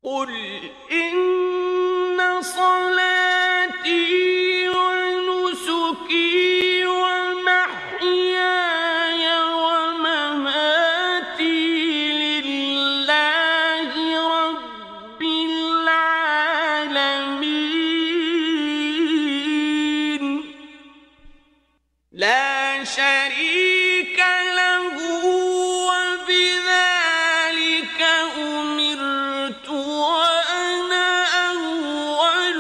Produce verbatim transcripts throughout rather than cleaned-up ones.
قل إن صلاتي ونسكي ومحياي ومماتي لله رب العالمين لا شريك له وبذلك أمرت وأنا أول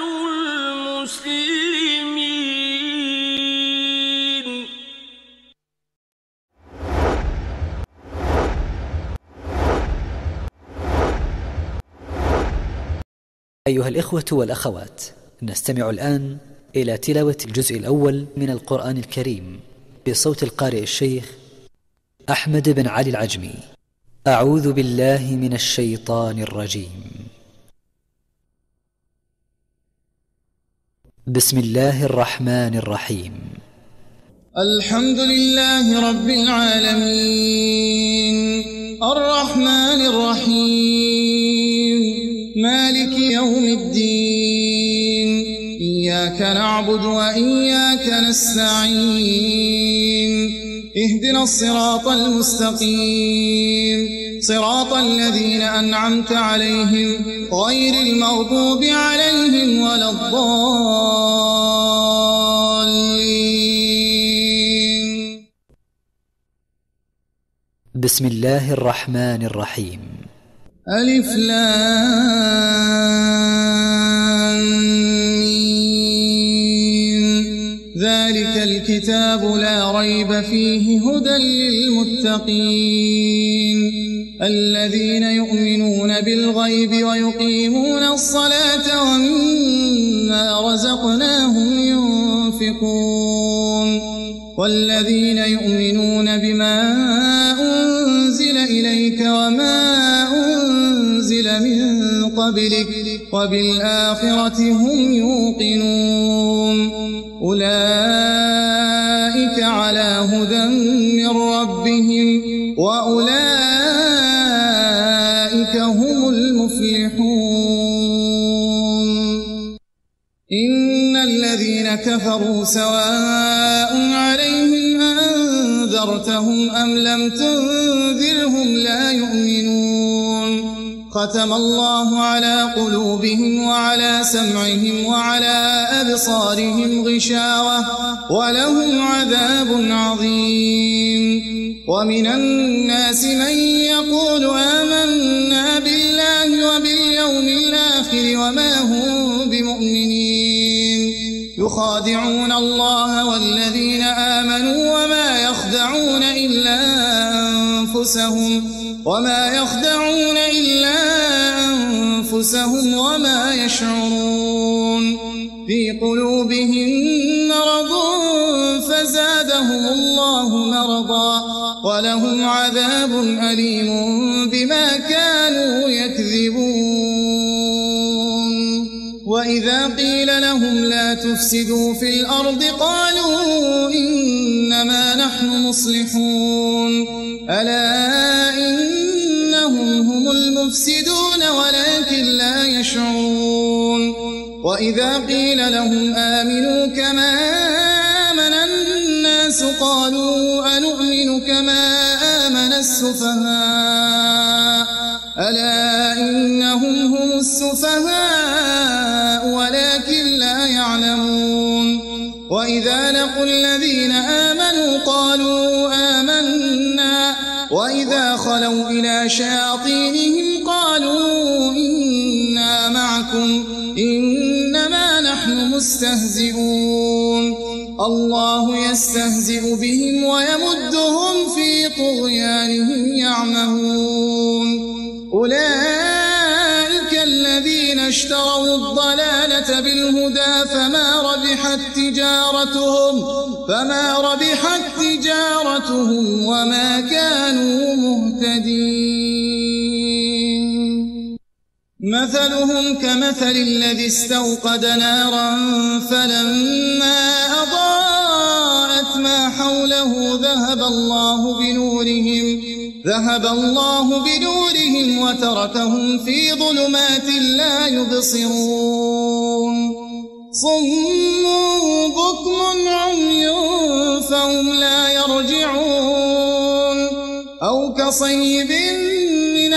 المسلمين. أيها الإخوة والأخوات، نستمع الآن إلى تلاوة الجزء الأول من القرآن الكريم بصوت القارئ الشيخ أحمد بن علي العجمي. أعوذ بالله من الشيطان الرجيم. بسم الله الرحمن الرحيم. الحمد لله رب العالمين الرحمن الرحيم مالك يوم الدين إياك نعبد وإياك نستعين اهدنا الصراط المستقيم صراط الذين أنعمت عليهم غير المغضوب عليهم ولا الضالين. بسم الله الرحمن الرحيم. ألف لام ميم ذلك الكتاب لا ريب فيه هدى للمتقين الذين يؤمنون بالغيب ويقيمون الصلاة ومما رزقناهم ينفقون والذين يؤمنون بما أنزل إليك وما أنزل من قبلك وبالآخرة هم يوقنون أولئك على هدى من ربهم وأولئك هم المفلحون. إن الذين كفروا سواء عليهم أنذرتهم أم لم تنذرهم لا يؤمنون. ختم الله على قلوبهم وعلى سمعهم وعلى أبصارهم غشاوة ولهم عذاب عظيم. ومن الناس من يقول آمنا بالله وباليوم الآخر وما هم بمؤمنين يخادعون الله والذين آمنوا وما يخدعون إلا أنفسهم وما يخدعون إلا أنفسهم وما يشعرون. في قلوبهم مرض فزادهم الله مرضا ولهم عذاب أليم بما كانوا يكذبون. وإذا قيل لهم لا تفسدوا في الأرض قالوا إنما نحن مصلحون ألا إنهم هم المفسدون ولكن لا يشعرون. وإذا قيل لهم آمنوا كما آمن الناس قالوا أنؤمن كما آمن السفهاء ألا إنهم هم السفهاء ولكن لا يعلمون. وإذا لقوا الذين آمنوا قالوا آمنا وإذا خلوا إلى شياطينهم قالوا إنا معكم إنما نحن مستهزئون. الله يستهزئ بهم ويمدهم في طغيانهم يعمهون. أولئك الذين اشتروا الضلالة بالهدى فما ربحت تجارتهم فما ربحت تجارتهم وما كانوا مهتدين. مثلهم كمثل الذي استوقد نارا فلما أضاءت ما حوله ذهب الله بنورهم ذهب الله بنورهم وتركهم في ظلمات لا يبصرون صم بكم عمي فهم لا يرجعون أو كصيب من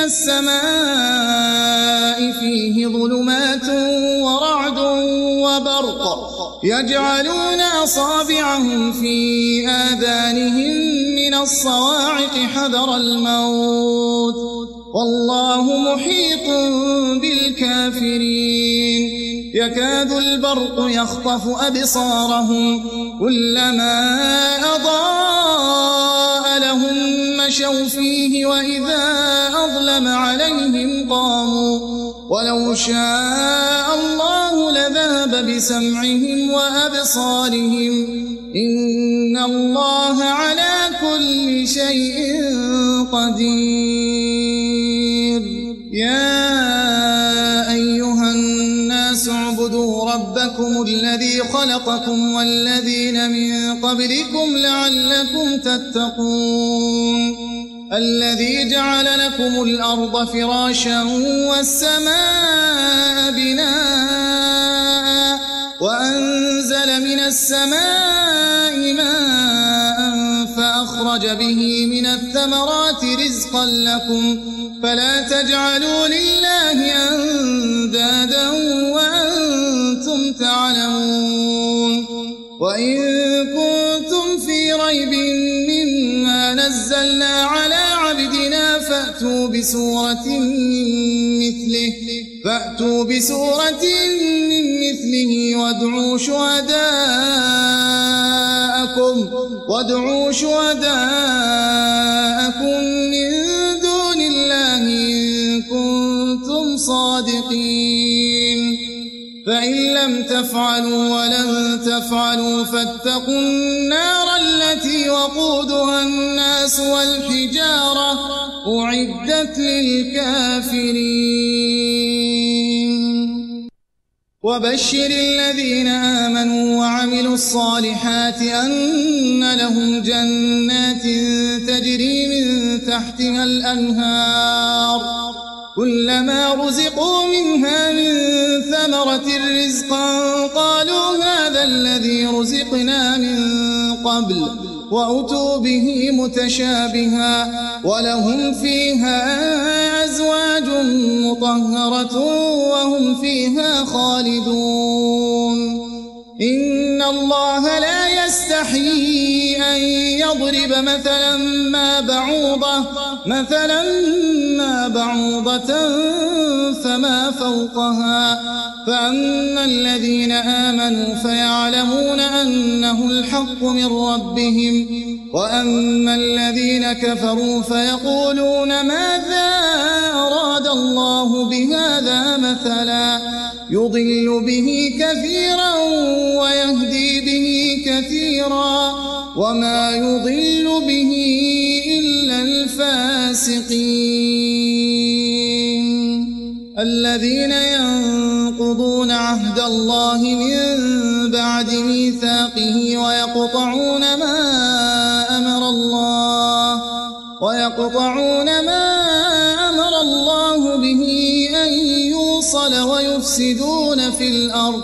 السماء فيه ظلمات ورعد وبرق يجعلون أصابعهم في آذانهم من الصواعق حذر الموت والله محيط بالكافرين يكاد البرق يخطف أبصارهم كلما أضاء لهم مشوا فيه وإذا أظلم عليهم قاموا ولو شاء الله لذهب بسمعهم وأبصارهم إن الله على كل شيء قدير يا أيها الناس اعبدوا ربكم الذي خلقكم والذين من قبلكم لعلكم تتقون الذي جعل لكم الأرض فراشا والسماء بناء وأنزل من السماء ماء فأخرج به من الثمرات رزقا لكم فلا تجعلوا لله أندادا وأنتم تعلمون وإن كنتم في ريب مما نزلنا على عبدنا فأتوا بسورة مثله فأتوا بسورة من مثله وادعوا شهداءكم وادعوا شهداءكم من دون الله إن كنتم صادقين فإن لم تفعلوا ولن تفعلوا فاتقوا النار التي وقودها الناس والحجارة أعدت للكافرين وبشر الذين آمنوا وعملوا الصالحات أن لهم جنات تجري من تحتها الأنهار كلما رزقوا منها من ثمرة رزقا قالوا هذا الذي رزقنا من قبل وأتوا به متشابها ولهم فيها أزواج مطهرة وهم فيها خالدون إن الله لا يستحيي أن يضرب مثلا ما بعوضة مثلا ما بعوضة فما فوقها فأما الذين آمنوا فيعلمون أنه الحق من ربهم وأما الذين كفروا فيقولون ماذا أراد الله بهذا مثلا يضل به كثيرا ويهدي به كثيرا وما يضل به إلا الفاسقين الذين ينقضون عهد الله من بعد ميثاقه ويقطعون ما أمر الله ويقطعون ما أمر الله به أن يوصل ويفسدون في الأرض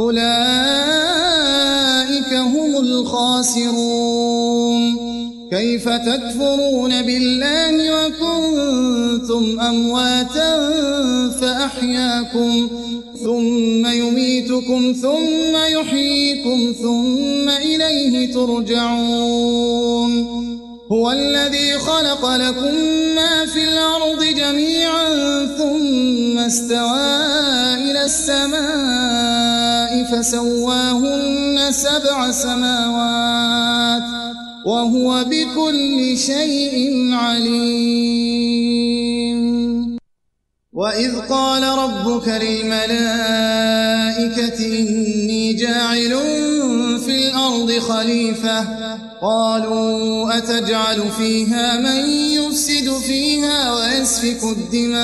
أولئك هم الخاسرون كيف تكفرون بالله وكنتم أمواتا فأحياكم ثم يميتكم ثم يحييكم ثم إليه ترجعون هو الذي خلق لكم ما في الأرض جميعا ثم استوى إلى السماء فسواهن سبع سماوات وهو بكل شيء عليم وإذ قال ربك للملائكة إني جاعل في الأرض خليفة قالوا أتجعل فيها من يفسد فيها ويسفك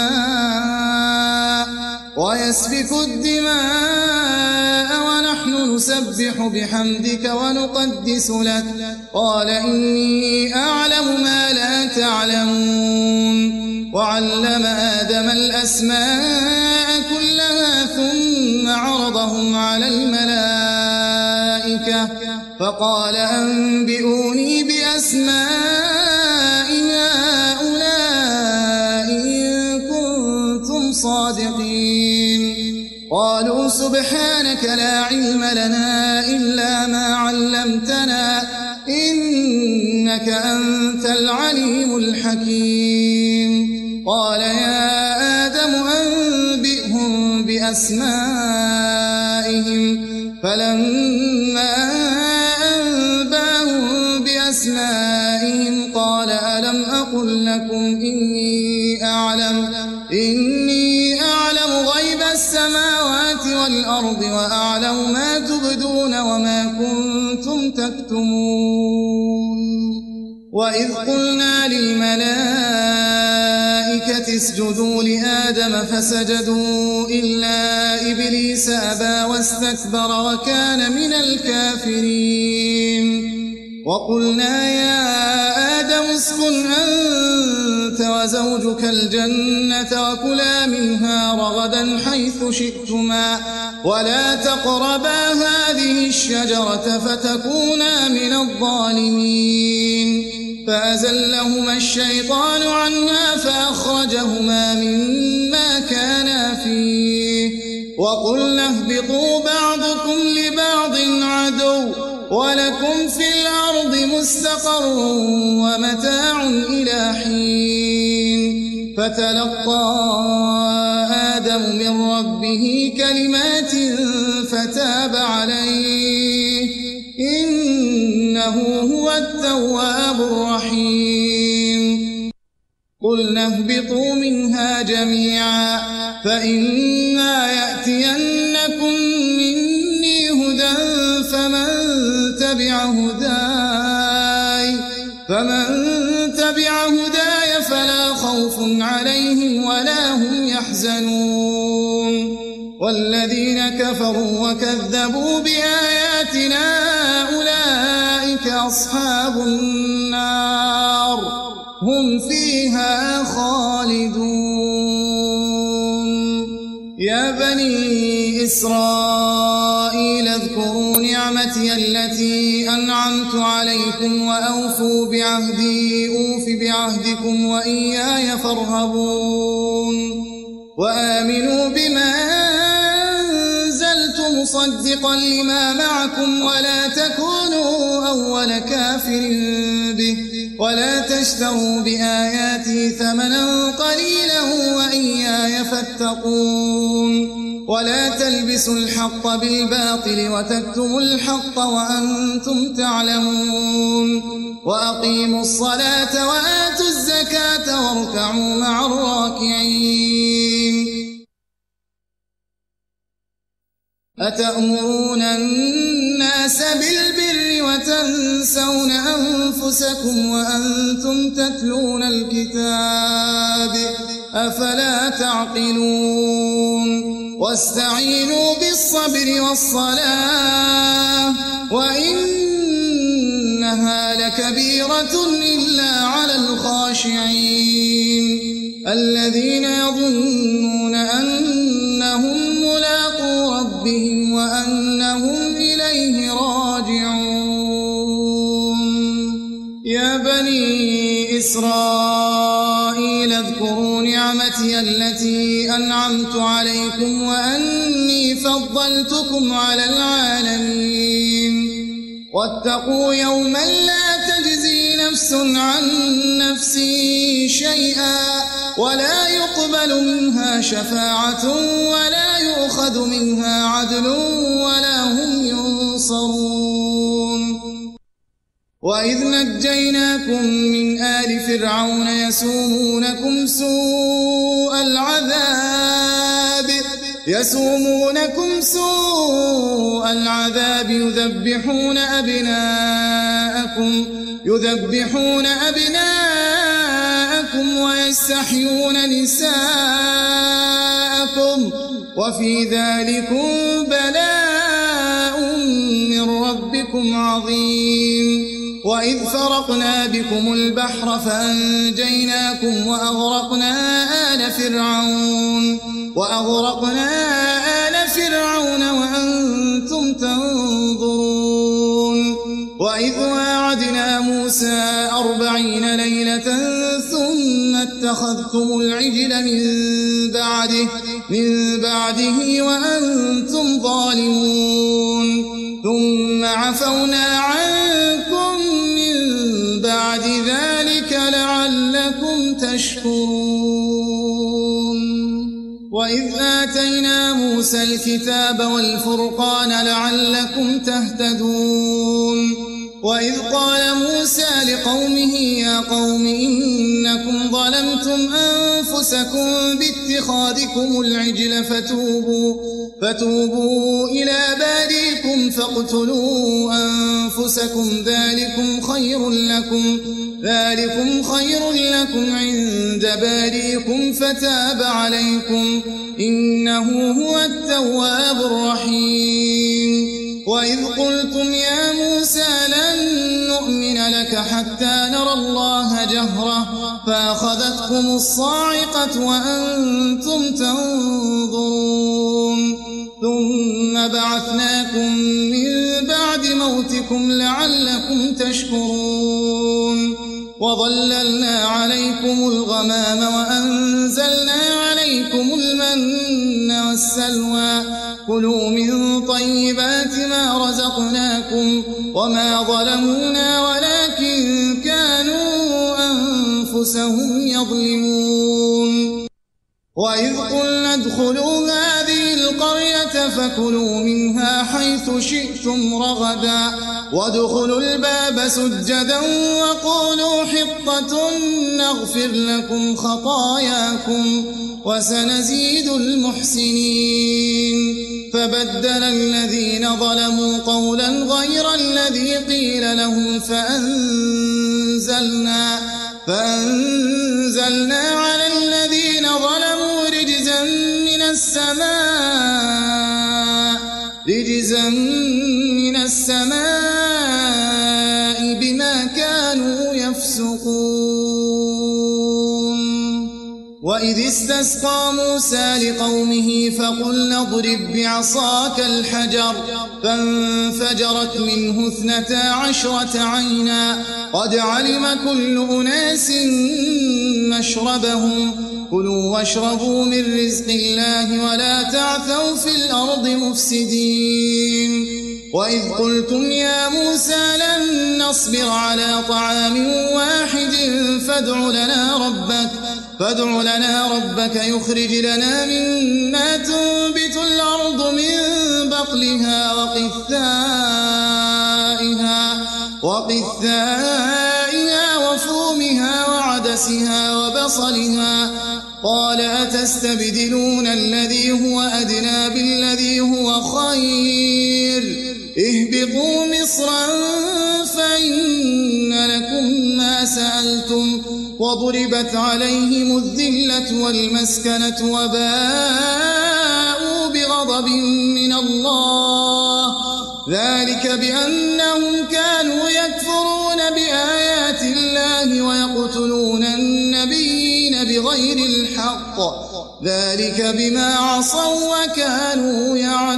الدماء ويسفك الدماء ونحن نسبح بحمدك ونقدس لك قال إني أعلم ما لا تعلمون وعلم آدم الأسماء كلها ثم عرضهم على الملائكة فقال أنبئوني بأسماء هؤلاء إن كنتم صادقين قالوا سبحانك لا علم لنا إلا ما علمتنا إنك أنت العليم الحكيم قال يا آدم أنبئهم بأسمائهم فلما أنبأهم بأسمائهم قال ألم أقل لكم إني أعلم إني أعلم غيب السماوات والأرض وأعلم ما تبدون وما كنتم تكتمون وإذ قلنا للملائكة اسجدوا لآدم فسجدوا إلا إبليس أبى واستكبر وكان من الكافرين وقلنا يا آدم اسكن أنت وزوجك الجنة وكلا منها رغدا حيث شئتما ولا تقربا هذه الشجرة فتكونا من الظالمين فأزلهما الشيطان عنها فأخرجهما مما كانا فيه وقلنا اهبطوا بعضكم لبعض عدو ولكم في الأرض مستقر ومتاع إلى حين فتلقى آدم من ربه كلمات فتاب عليه إنه هو التواب الرحيم قلنا اهبطوا منها جميعا فإما يأتينكم مني هدى فمن تبع هداي فمن تبع هداي فلا خوف عليهم ولا هم يحزنون والذين كفروا وكذبوا بآياتنا أولئك أصحاب النار هم فيها خالدون يا بني إسرائيل اذكروا نعمتي التي أنعمت عليكم وأوفوا بعهدي أوف بعهدكم وإياي فارهبون وآمنوا بما أنزلت مصدقا لما معكم ولا تكونوا أول كافر به ولا تشتروا بآياتي ثمنا قليلا وإياي فاتقون ولا تلبسوا الحق بالباطل وتكتموا الحق وأنتم تعلمون وأقيموا الصلاة وآتوا الزكاة واركعوا مع الراكعين أتأمرون الناس بالبر وتنسون أنفسكم وأنتم تتلون الكتاب أفلا تعقلون واستعينوا بالصبر والصلاة وإنها لكبيرة إلا على الخاشعين الذين يظنون أنهم ملاقو ربهم وأنهم إليه راجعون يا بني إسرائيل اذكروا نعمتي التي أنعمت عليكم وأني فضلتكم على العالمين واتقوا يوما لا تجزي نفس عن نفس شيئا ولا يقبل منها شفاعة ولا يؤخذ منها عدل ولا هم ينصرون وإذ نجيناكم من آل فرعون يسومونكم سوء العذاب يسومونكم سوء العذاب يذبحون أبناءكم يذبحون أبناءكم ويستحيون نساءكم وفي ذلكم بلاء ربكم عظيم. وإذ فرقنا بكم البحر فأنجيناكم وأغرقنا آل فرعون وأغرقنا آل فرعون وأنتم تنظرون. وإذ واعدنا موسى أربعين ليلة ثم اتخذتم العجل من بعده من بعده وأنتم ظالمون ثم عفونا عنكم من بعد ذلك لعلكم تشكرون. وإذ آتينا موسى الكتاب والفرقان لعلكم تهتدون. وإذ قال موسى لقومه يا قوم إنكم ظلمتم أنفسكم باتخاذكم العجل فتوبوا, فتوبوا إلى بارئكم فاقتلوا أنفسكم ذلكم خير لكم ذلكم خير لكم عند بارئكم فتاب عليكم إنه هو التواب الرحيم. وإذ قلتم يا موسى لن نؤمن لك حتى نرى الله جهرة فأخذتكم الصاعقة وأنتم تنظرون ثم بعثناكم من بعد موتكم لعلكم تشكرون. وظللنا عليكم الغمام وأنزلنا عليكم المن والسلوى كلوا من طيبات ما رزقناكم وما ظلمونا ولكن كانوا أنفسهم يظلمون. وإذ قلنا ادخلوا هذه القرية فكلوا منها حيث شئتم رغدا وادخلوا الباب سجدا وقولوا حطة نغفر لكم خطاياكم وسنزيد المحسنين. فبدل الذين ظلموا قولا غير الذي قيل لهم فأنزلنا, فأنزلنا على الذين ظلموا رجزا من السماء رجزا من السماء بما كانوا يفسقون. وإذ استسقى موسى لقومه فقلنا اضرب بعصاك الحجر فانفجرت منه اثنتا عشرة عينا قد علم كل أناس مشربهم كلوا واشربوا من رزق الله ولا تعثوا في الأرض مفسدين. وإذ قلتم يا موسى لن نصبر على طعام واحد فادع لنا ربك فادع لنا ربك يخرج لنا مما تنبت الأرض من بقلها وقثائها وقثائها وفومها وعدسها وبصلها قال أتستبدلون الذي هو أدنى بالذي هو خير اهبطوا مصرا فإن لكم ما سألتم وضربت عليهم الذلة والمسكنة وباءوا بغضب من الله ذلك بأنهم كانوا يكفرون بآيات الله ويقتلون النبيين بغير الحق ذلك بما عصوا وكانوا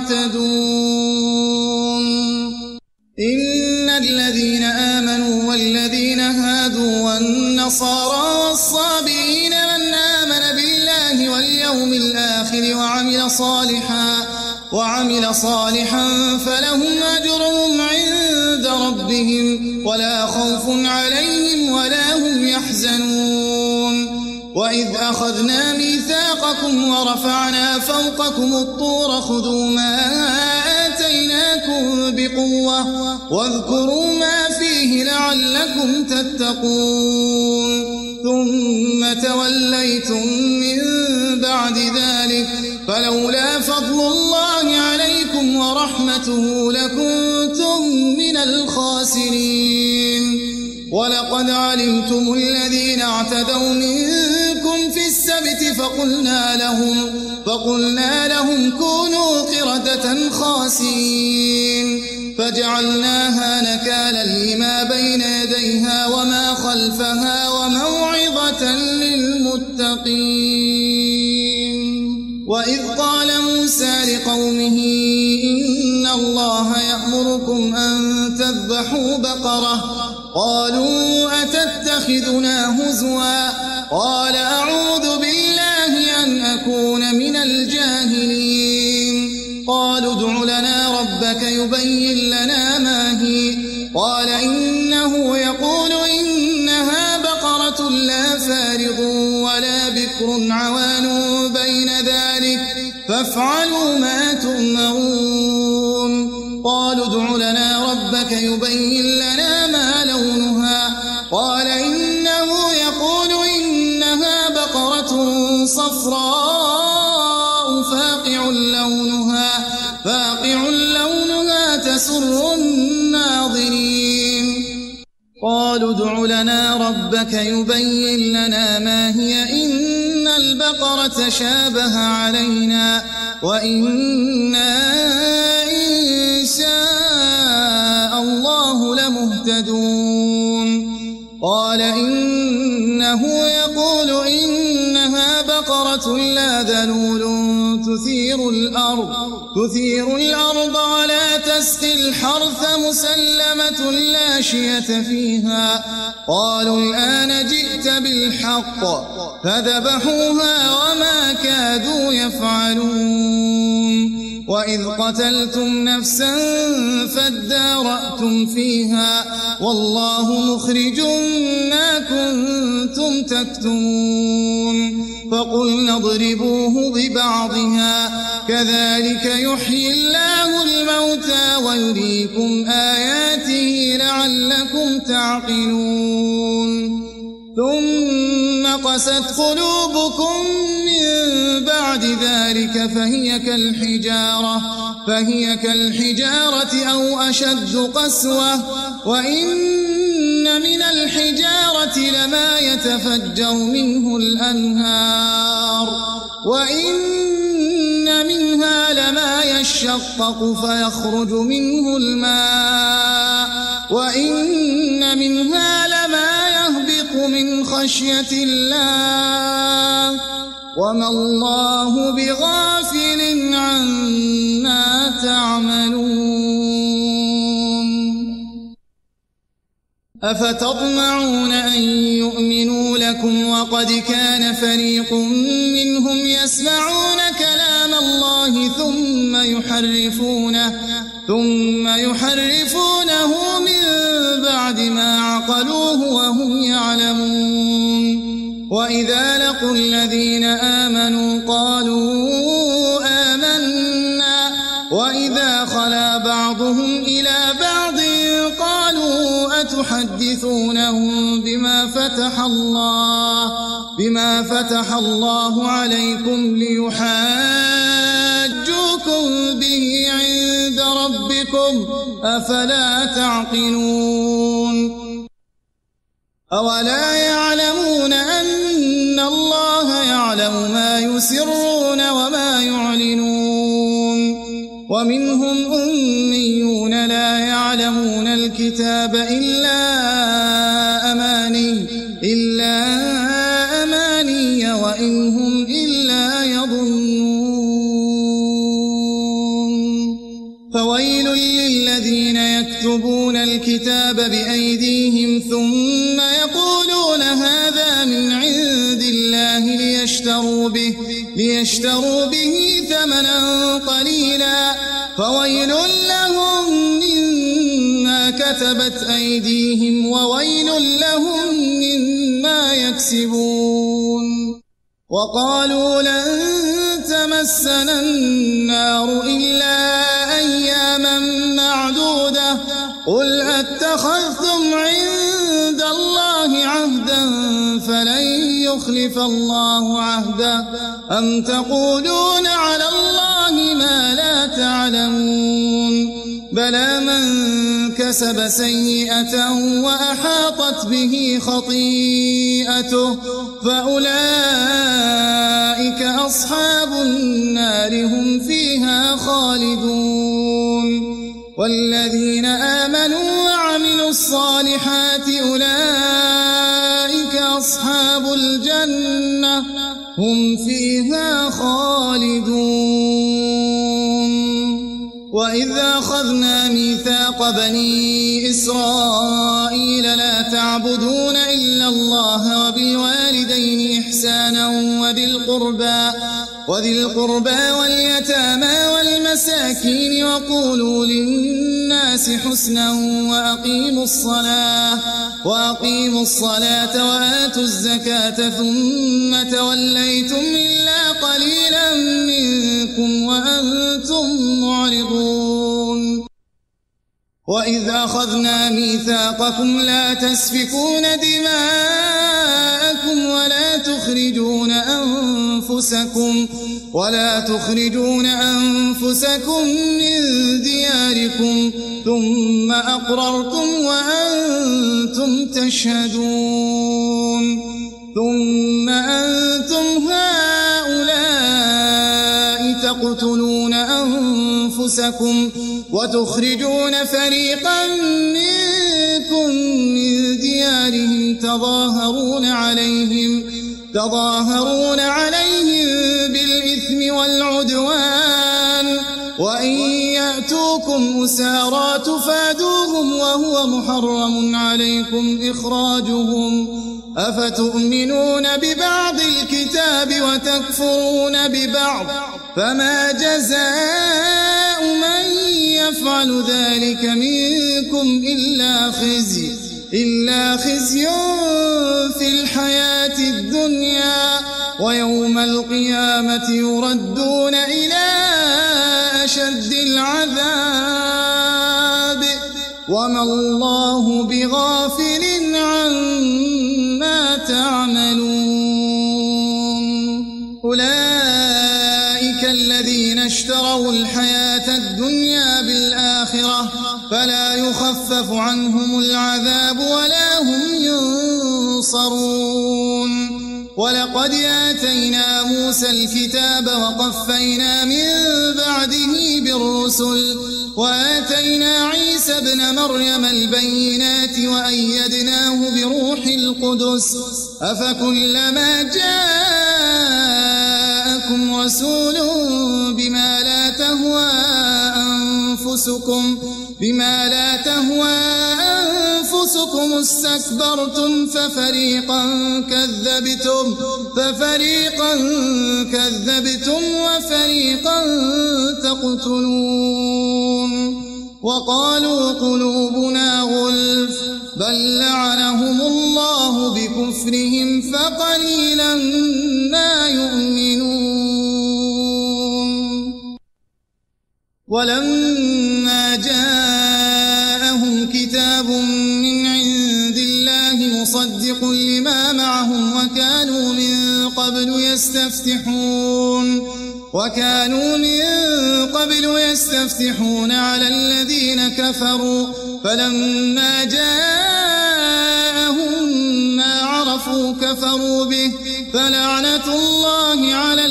يعتدون. إن الذين آمنوا والذين هادوا والنصارى والصابئين من آمن بالله واليوم الآخر وعمل صالحا وعمل صالحا فلهم أجرهم عند ربهم ولا خوف عليهم ولا هم يحزنون. وإذ أخذنا ميثاقكم ورفعنا فوقكم الطور خذوا ما آتيناكم بقوة واذكروا ما فيه لعلكم تتقون. ثم توليتم من بعد ذلك فلولا فضل الله عليكم ورحمته لكنتم من الخاسرين. ولقد علمتم الذين اعتدوا منكم في السبت فقلنا لهم فقلنا لهم كونوا قردة خاسئين فجعلناها نكالا لما بين يديها وما خلفها وموعظة للمتقين. وإذ قال موسى لقومه إن الله يأمركم أن تذبحوا بقرة قالوا أتتخذنا هزوا قال أعوذ بالله أن أكون من الجاهلين. قالوا ادع لنا ربك يبين لنا ما هي قال إنه يقول إنها بقرة لا فارض ولا بكر عوان بين ذلك فافعلوا ما تؤمرون. قالوا ادع لنا ربك يبين لنا ما لونها قال إنه يقول إنها بقرة صفراء فاقع لونها فاقع لونها تسر الناظرين. قالوا ادع لنا ربك يبين لنا ما هي إن البقرة شابه علينا وإنا إن شاء الله لمهتدون. قال إنه يقول إنها بقرة لا ذلول تثير الأرض تثير الأرض ولا تسقي الحرث مسلمة لا شية فيها. قالوا الآن جئت بالحق فذبحوها وما كادوا يفعلون. وإذ قتلتم نفسا فادارأتم فيها والله مخرج ما كنتم تكتمون. فقلنا اضربوه ببعضها كذلك يحيي الله الموتى ويريكم آياته لعلكم تعقلون. ثم قست قلوبكم من بعد ذلك فهي كالحجارة فهي كالحجارة أو أشد قسوة وإن من الحجارة لما يتفجر منه الأنهار وإن منها لما يشقق فيخرج منه الماء وإن منها لما يهبط من خشية الله وما الله بغافل عما تعملون. أفتطمعون أن يؤمنوا لكم وقد كان فريق منهم يسمعون كلام الله ثم يحرفونه ثم يحرفونه من بعد ما عقلوه وهم يعلمون. وإذا لقوا الذين آمنوا قالوا آمنا وإذا خلا بعضهم إلى بعض قالوا أتحدثونهم بما فتح الله بما فتح الله عليكم ليحاجوكم به عند ربكم أفلا تعقلون. أولا يعلمون أن الله يعلم ما يسرون وما يعلنون. ومنهم أميون لا يعلمون الكتاب إلا أماني إلا أماني وإن هم إلا يظنون. فويل للذين يكتبون الكتاب بأيديهم ثم يقولون هذا من عند الله ليشتروا به ليشتروا به ثمنا قليلا فويل لهم مما كتبت أيديهم وويل لهم مما يكسبون. وقالوا لن تمسنا النار إلا أياما معدودة قل أتخذتم عند الله عهدا فلن يخلف الله عهدا أم تقولون على الله ما لا تعلمون. بلى من كسب سيئة وأحاطت به خطيئته فأولئك أصحاب النار هم فيها خالدون. والذين آمنوا وعملوا الصالحات أولئك أصحاب الجنة هم فيها خالدون. وإذ أخذنا ميثاق بني إسرائيل لا تعبدون إلا الله وبالوالدين إحسانا وذي القربى وذي القربى واليتامى والمساكين وقولوا للناس حسنا وأقيموا الصلاة وأقيموا الصلاة وآتوا الزكاة ثم توليتم إلا قليلا منكم وأنتم معرضون. وإذ أخذنا ميثاقكم لا تسفكون دماءكم ولا تخرجون أنفسكم ولا تخرجون أنفسكم من دياركم ثم أقررتم وأنتم تشهدون. ثم أنتم هؤلاء تقتلون أنفسكم وتخرجون فريقا منكم من ديارهم تظاهرون عليهم تظاهرون عليهم بالإثم والعدوان وإن يأتوكم أسارى تفادوهم وهو محرم عليكم إخراجهم أفتؤمنون ببعض الكتاب وتكفرون ببعض فما جزاء من يفعل ذلك منكم إلا خزي إلا خزي في الحياة الدنيا ويوم القيامة يردون إلى أشد العذاب وما الله بغافل عما تعملون. أولئك الذين اشتروا الحياة الدنيا بالآخرة فلا يخفف عنهم العذاب ولا هم ينصرون. ولقد آتينا موسى الكتاب وقفينا من بعده بالرسل وآتينا عيسى ابن مريم البينات وأيدناه بروح القدس أفكلما جاءكم رسول بما لا تهوى أنفسكم بما لا تهوى أنفسكم استكبرتم ففريقا كذبتم ففريقا كذبتم وفريقا تقتلون. وقالوا قلوبنا غلف بل لعنهم الله بكفرهم فقليلا ما يؤمنون. ولما جاءهم كتاب من عند الله مصدق لما معهم وكانوا من قبل يستفتحون وكانوا من قبل يستفتحون على الذين كفروا فلما جاءهم ما عرفوا كفروا به فلعنة الله على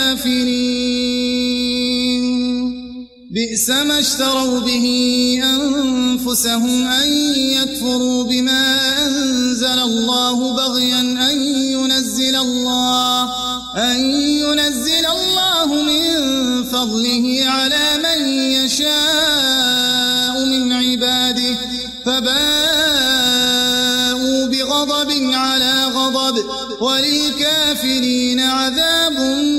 الكافرين. بئس ما اشتروا به أنفسهم أن يكفروا بما أنزل الله بغيا أن ينزل الله أن ينزل الله من فضله على من يشاء من عباده فباءوا بغضب على غضب وللكافرين عذاب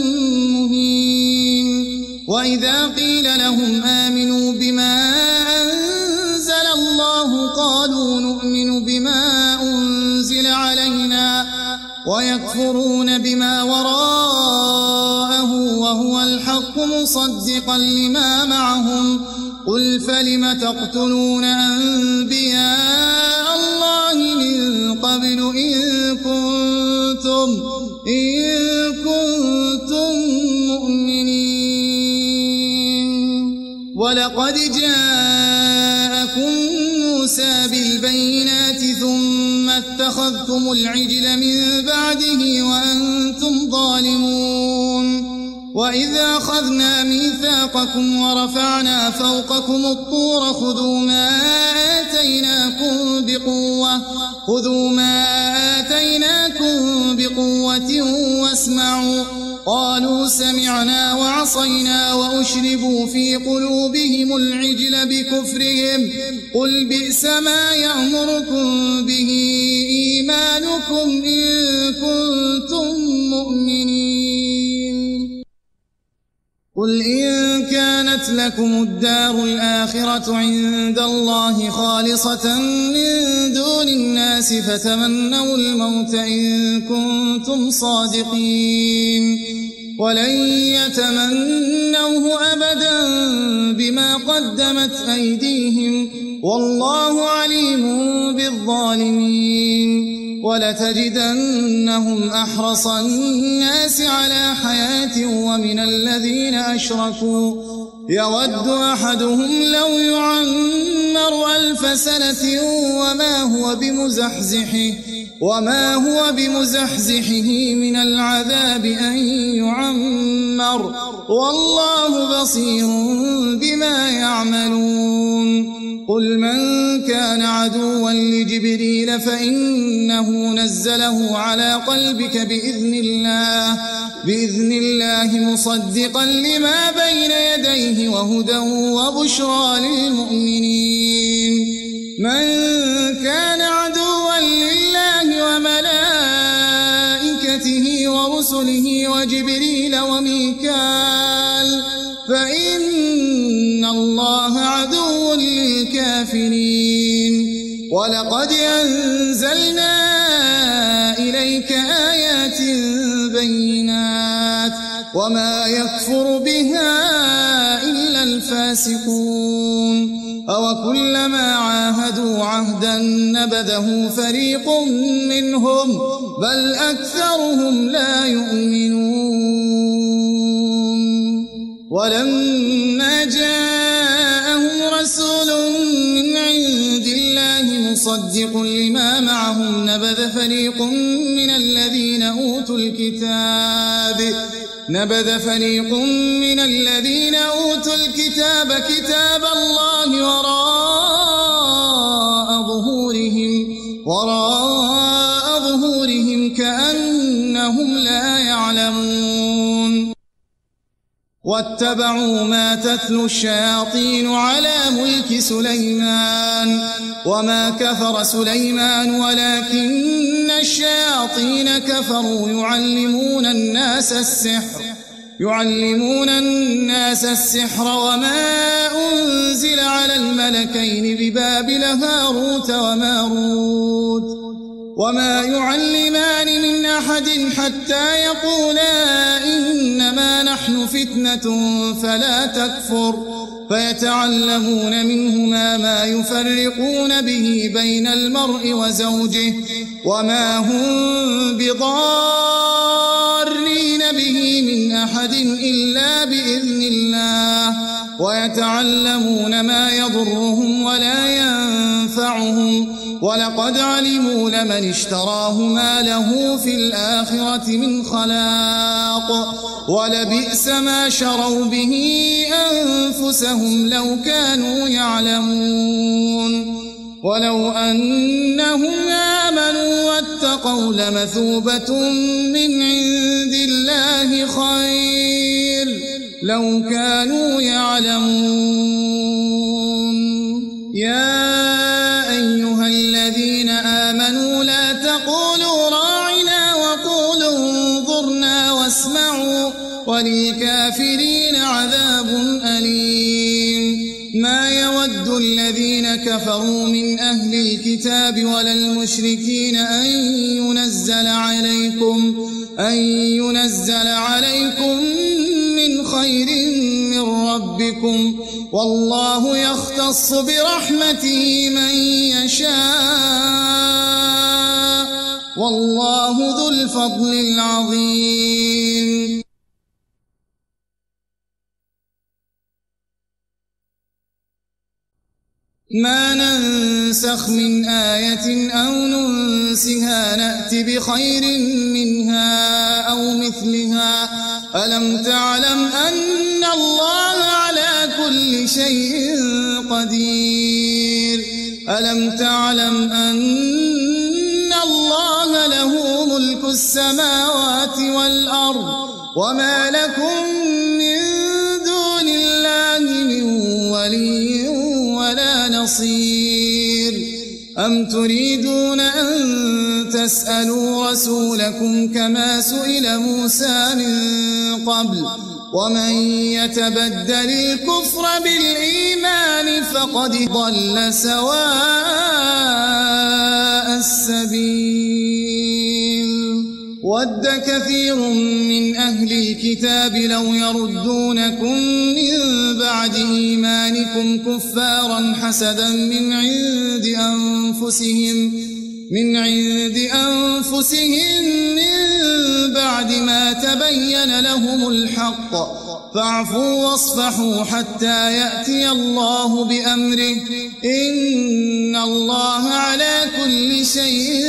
مهين. وإذا قيل لهم آمنوا بما أنزل الله قالوا نؤمن بما أنزل علينا ويكفرون بما وراءه وهو الحق مصدقا لما معهم قل فلم تقتلون أنبياء الله من قبل إن كنتم إن كنتم مؤمنين. ولقد جاءكم موسى بالبينات ثم اتخذتم العجل من بعده وأنتم ظالمون وإذا أخذنا ميثاقكم ورفعنا فوقكم الطور خذوا ما آتيناكم بقوة خذوا ما آتيناكم بقوة واسمعوا قالوا سمعنا وعصينا وأشربوا في قلوبهم العجل بكفرهم قل بئس ما يأمركم به إيمانكم إن كنتم مؤمنين قل إن كانت لكم الدار الآخرة عند الله خالصة من دون الناس فتمنوا الموت إن كنتم صادقين ولن يتمنوه أبدا بما قدمت أيديهم والله عليم بالظالمين ولتجدنهم أحرص الناس على حياة ومن الذين أشركوا يود أحدهم لو يعمر ألف سنة وما هو بمزحزحه وما هو بمزحزحه من العذاب أن يعمر والله بصير بما يعملون قل من كان عدوا لجبريل فإنه نزله على قلبك بإذن الله بإذن الله مصدقا لما بين يديه وهدى وبشرى للمؤمنين من كان عدوا لله وملائكته ورسله وجبريل وميكال فإن الله عدو للكافرين ولقد أنزلنا إليك آيات بينات وما يكفر بها إلا الفاسقون أوكلما عاهدوا عهدا نبذه فريق منهم بل أكثرهم لا يؤمنون ولما جاءهم رسول من عند الله مصدق لما معهم نبذ فريق من الذين أوتوا الكتاب نبذ فريق من الذين أوتوا الكتاب كتاب الله وراء ظهورهم وراء ظهورهم كأنهم لا يعلمون واتبعوا ما تتلو الشياطين على ملك سليمان وما كفر سليمان ولكن الشياطين كفروا يعلمون الناس السحر يعلمون الناس السحر وما أنزل على الملكين ببابل هاروت وماروت وما يعلمان من أحد حتى يقولا إنما نحن فتنة فلا تكفر فيتعلمون منهما ما يفرقون به بين المرء وزوجه وما هم بضارين به من أحد إلا بإذن الله ويتعلمون ما يضرهم ولا ينفعهم ولقد علموا لمن اشتراه ما له في الآخرة من خلاق ولبئس ما شروا به أنفسهم لو كانوا يعلمون ولو أنهم آمنوا واتقوا لمثوبة من عند الله خير لو كانوا يعلمون يا أيها الذين آمنوا لا تقولوا راعنا وقولوا انظرنا واسمعوا وللكافرين عذاب أليم ما يود الذين كفروا من أهل الكتاب ولا المشركين أن ينزل عليكم أن ينزل عليكم من خير من ربكم والله يختص برحمته من يشاء والله ذو الفضل العظيم ما ننسخ من آية أو ننسها نأت بخير منها أو مثلها ألم تعلم أن الله على كل شيء قدير ألم تعلم أن الله له ملك السماوات والأرض وما لكم من دون الله من ولي ولا نصير أم تريدون أن تسألوا رسولكم كما سئل موسى من قبل ومن يتبدل الكفر بالإيمان فقد ضل سواء السبيل ود كثير من أهل الكتاب لو يردونكم من بعد إيمانكم كفارا حسدا من عند أنفسهم من عند أنفسهم من بعد ما تبين لهم الحق فاعفوا واصفحوا حتى يأتي الله بأمره إن الله على كل شيء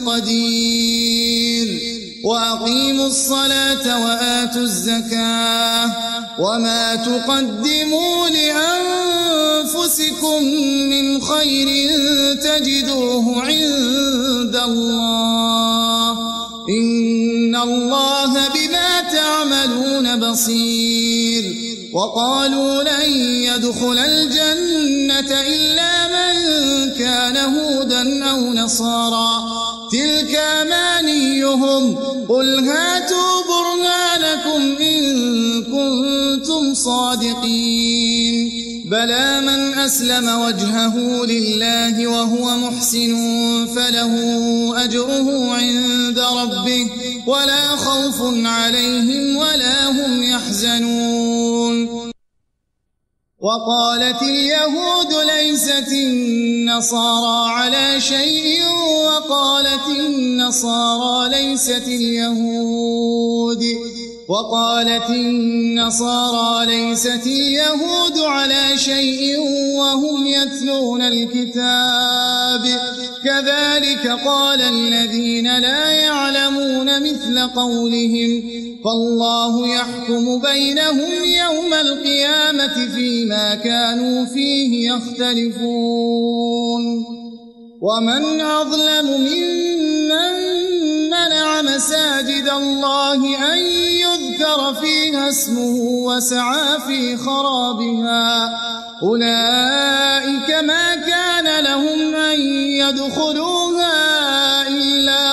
قدير وأقيموا الصلاة وآتوا الزكاة وما تقدموا لأنفسكم من خير تجدوه عند الله إن الله بما تعملون بصير وقالوا لن يدخل الجنة إلا من كان هودا أو نصارى تلك أمانيهم قل هاتوا برهانكم إن كنتم صادقين بلى من أسلم وجهه لله وهو محسن فله أجره عند ربه ولا خوف عليهم ولا هم يحزنون وقالت اليهود ليست النصارى على شيء وقالت النصارى ليست اليهود وقالت النصارى ليست اليهود على شيء وهم يتلون الكتاب كذلك قال الذين لا يعلمون مثل قولهم فالله يحكم بينهم يوم القيامة فيما كانوا فيه يختلفون ومن أظلم ممن منع مساجد الله أن يذكر فيها اسمه وسعى في خرابها أولئك ما كان لهم أن يدخلوها إلا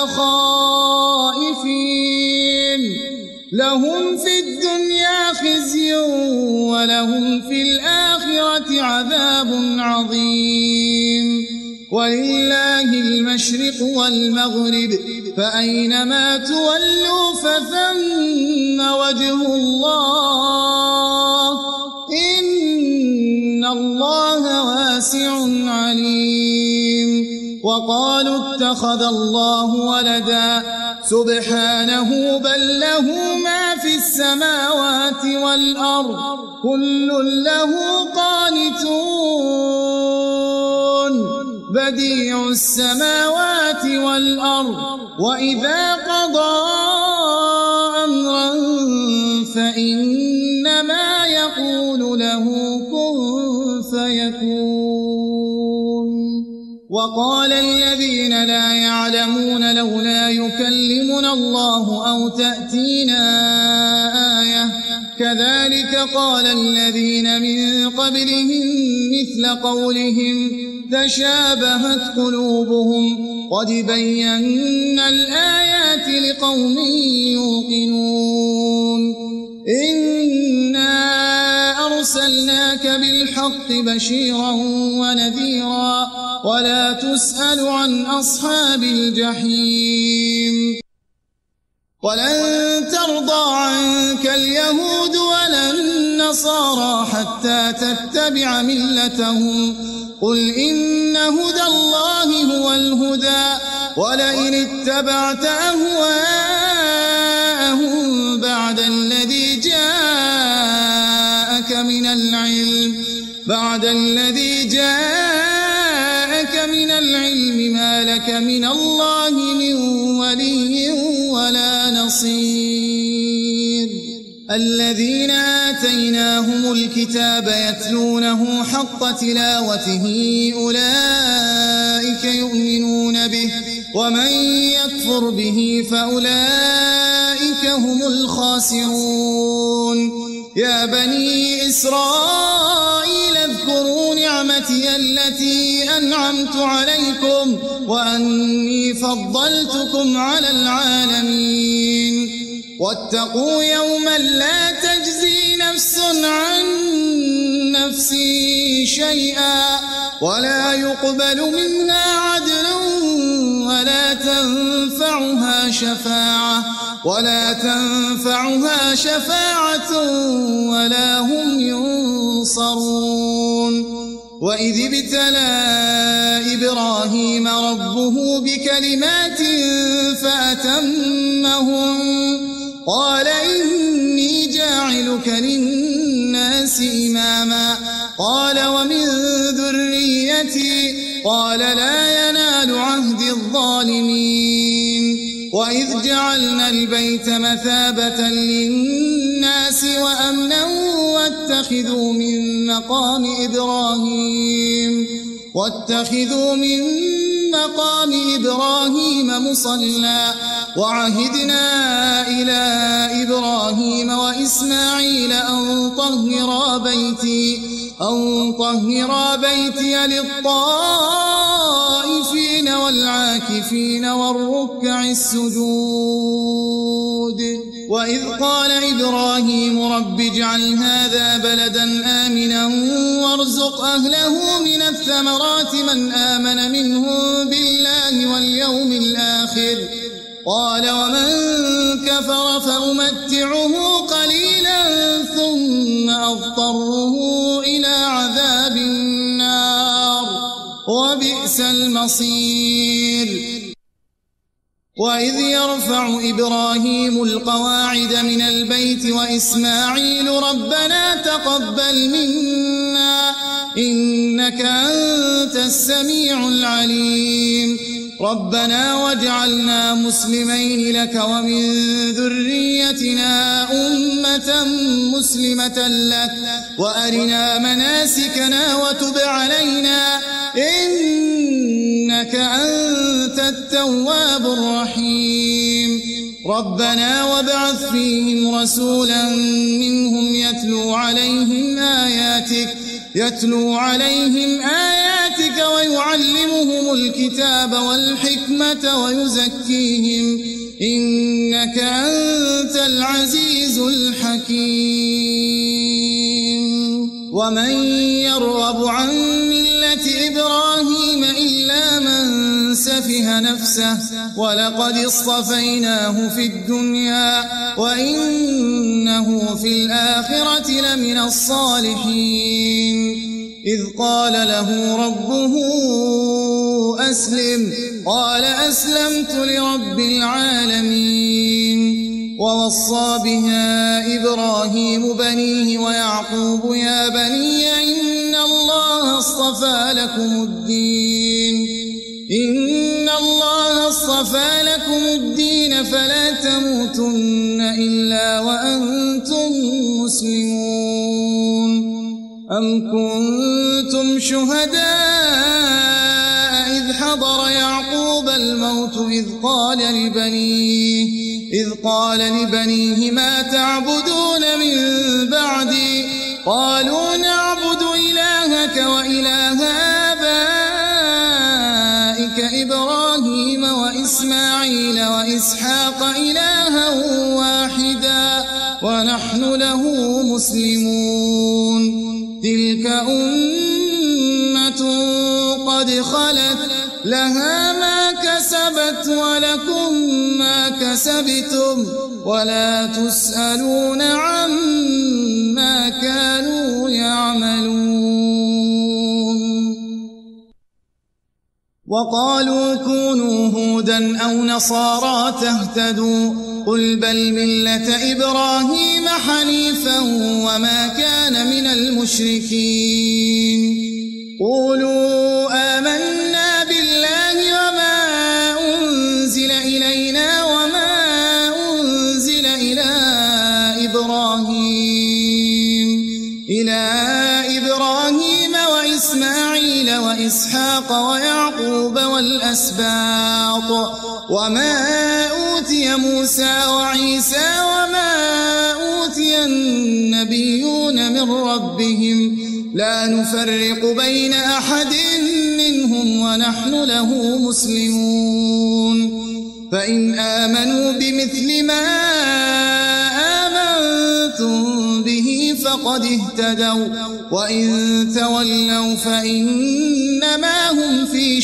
خائفين لهم في الدنيا خزي ولهم في الآخرة عذاب عظيم ولله المشرق والمغرب فأينما تولوا فثم وجه الله إن الله واسع عليم وقالوا اتخذ الله ولدا سبحانه بل له ما في السماوات والأرض كل له قانتون بديع السماوات والأرض وإذا قضى أمرا فإنما يقول له كن فيكون وقال الذين لا يعلمون لولا يكلمنا الله أو تأتينا آية كذلك قال الذين من قبلهم مثل قولهم تشابهت قلوبهم قد بينا الآيات لقوم يوقنون إنا أرسلناك بالحق بشيرا ونذيرا ولا تسأل عن أصحاب الجحيم ولن ترضى عنك اليهود ولا النصارى حتى تتبع ملتهم قل إن هدى الله هو الهدى ولئن اتبعت أهواءهم بعد الذي جاءك من العلم بعد الذي جاءك من العلم ما لك من الله من ولي ولا نصير الذين آتيناهم الكتاب يتلونه حق تلاوته أولئك يؤمنون به ومن يكفر به فأولئك هم الخاسرون يا بني إسرائيل اذكروا نعمتي التي أنعمت عليكم وأني فضلتكم على العالمين واتقوا يوما لا تجزي نفس عن نفس شيئا ولا يقبل منها عدل ولا تنفعها شفاعة ولا تنفعها شفاعة ولا هم ينصرون وإذ ابتلى إبراهيم ربه بكلمات فأتمهم قال إني جاعلك للناس إماما قال ومن ذريتي قال لا ينال عهد الظالمين وإذ جعلنا البيت مثابة للناس وأمنا واتخذوا من مقام إبراهيم واتخذوا من مقام إبراهيم مصلى وعهدنا إلى إبراهيم وإسماعيل أن طهرا بيتي أن طهرا بيتي للطائفين والعاكفين والركع السجود وإذ قال إبراهيم رب اجعل هذا بلدا آمنا وارزق أهله من الثمرات من آمن منهم بالله واليوم الآخر قال ومن كفر فأمتعه قليلا ثم أضطره إلى عذاب النار وبئس المصير وإذ يرفع إبراهيم القواعد من البيت وإسماعيل ربنا تقبل منا إنك أنت السميع العليم ربنا واجعلنا مسلمين لك ومن ذريتنا أمة مسلمة لك وأرنا مناسكنا وتب علينا إنك أنت التواب الرحيم ربنا وابعث فيهم رسولا منهم يتلو عليهم آياتك يتلو عليهم آياتك ويعلمهم الكتاب والحكمة ويزكيهم إنك أنت العزيز الحكيم ومن يرغب عن ملة إبراهيم إلا من سفه نفسه ولقد اصطفيناه في الدنيا وإنه في الآخرة لمن الصالحين إذ قال له ربه أسلم قال أسلمت لرب العالمين ووصى بها إبراهيم بنيه ويعقوب يا بني إن الله اصطفى لكم الدين إن الله اصطفى لكم الدين فلا تموتن إلا وأنتم مسلمون أم كنتم شهداء إذ حضر يعقوب الموت إذ قال لبنيه إذ قال لبنيه ما تعبدون من بعدي قالوا نعبد إلهك وإله آبائك إبراهيم وإسماعيل وإسحاق إلها واحدا ونحن له مسلمون تلك أمة قد خلت لها ما كسبت ولكم ما كسبتم ولا تسألون عما كانوا يعملون وقالوا كونوا هودا أو نصارى تهتدوا قل بل ملة إبراهيم حنيفا وما كان من المشركين قولوا آمنا بالله وما أنزل إلينا وما أنزل إلى إبراهيم إلى إبراهيم وإسماعيل وإسحاق ويعقوب والأسباط وما أوتي موسى وعيسى وما أوتي النبيون من ربهم لا نفرق بين أحد منهم ونحن له مسلمون فإن آمنوا بمثل ما آمنتم به فقد اهتدوا وإن تولوا فإنما هم في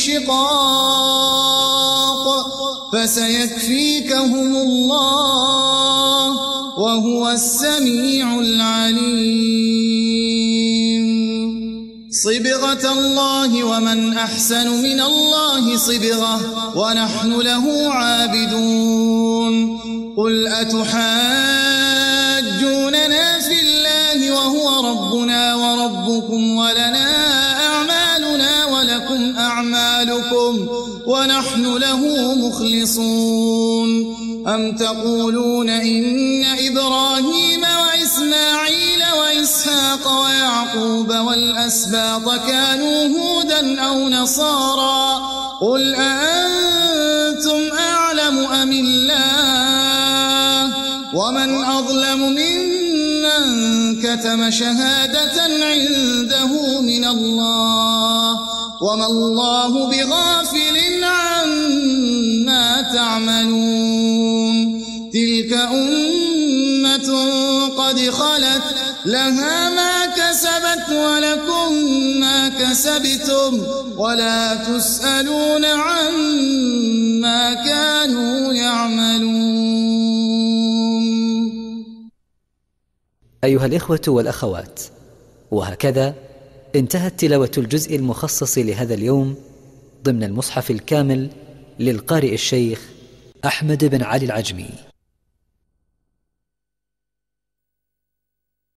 شقاق فسيكفيكهم الله وهو السميع العليم صبغة الله ومن أحسن من الله صبغة ونحن له عابدون قل أتحاجوننا في الله وهو ربنا وربكم ولنا أعمالنا ولكم أعمالكم ونحن له مخلصون أم تقولون إن إبراهيم وإسماعيل وإسحاق ويعقوب والأسباط كانوا هودا أو نصارى قل أأنتم أعلم أم الله ومن أظلم ممن كتم شهادة عنده من الله وما الله بغافل عما تعملون تلك أمة قد خلت لها ما كسبت ولكم ما كسبتم ولا تسألون عما كانوا يعملون. أيها الإخوة والأخوات، وهكذا انتهت تلاوة الجزء المخصص لهذا اليوم ضمن المصحف الكامل للقارئ الشيخ أحمد بن علي العجمي.